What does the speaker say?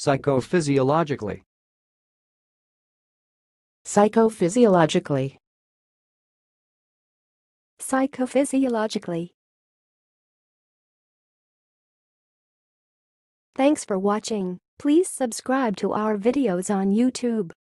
psychophysiologically. Psychophysiologically. Psychophysiologically. Thanks for watching. Please subscribe to our videos on YouTube.